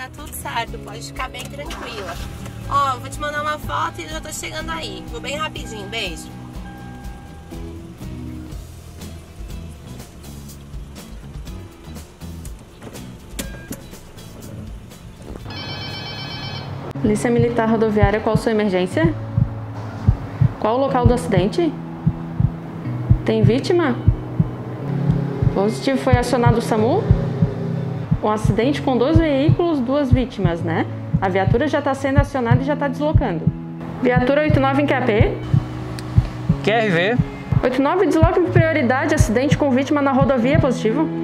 dar tudo certo, pode ficar bem tranquila. Ó, vou te mandar uma foto e já tô chegando aí. Vou bem rapidinho, beijo. Polícia Militar Rodoviária, qual a sua emergência? Qual o local do acidente? Tem vítima? Positivo, foi acionado o SAMU? Um acidente com 2 veículos, 2 vítimas, né? A viatura já está sendo acionada e já está deslocando. Viatura 89 em QAP? QRV. 89, desloque por prioridade, acidente com vítima na rodovia, positivo?